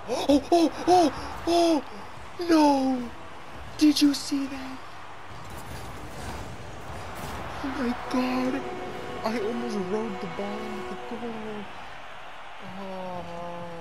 Oh, oh, oh, oh, no! Did you see that? Oh my God! I almost rode the ball at the goal. Oh.